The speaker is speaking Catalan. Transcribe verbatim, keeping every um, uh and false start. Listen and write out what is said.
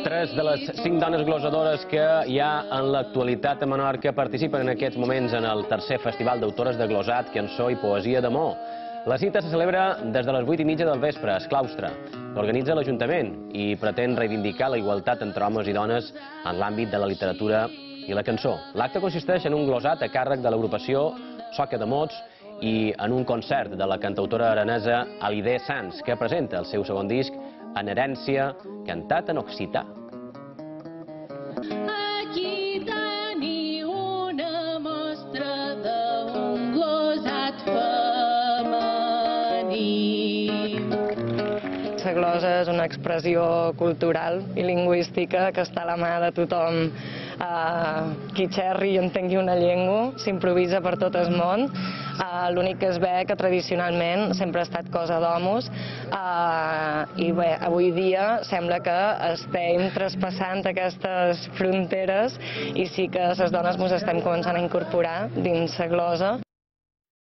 Tres de les cinc dones glosadores que hi ha en l'actualitat a Menorca participen en aquests moments en el tercer Festival d'Autores de Glosat, Cançó i Poesia d'Amor. La cita se celebra des de les vuit i mitja del vespre, a Esclaustre. L'organitza l'Ajuntament i pretén reivindicar la igualtat entre homes i dones en l'àmbit de la literatura i la cançó. L'acte consisteix en un glosat a càrrec de l'agrupació Soca de Mots i en un concert de la cantautora aranesa Alidé Sans, que presenta el seu segon disc en herència, cantat en occità. Aquí teniu una mostra d'un glosat femení. La glosa és una expressió cultural i lingüística que està a la mà de tothom. Qui xerri i entengui una llengua s'improvisa per tot el món. L'únic que es ve que tradicionalment sempre ha estat cosa d'homes i bé, avui dia sembla que estem traspassant aquestes fronteres i sí que les dones ens estem començant a incorporar dins la glosa.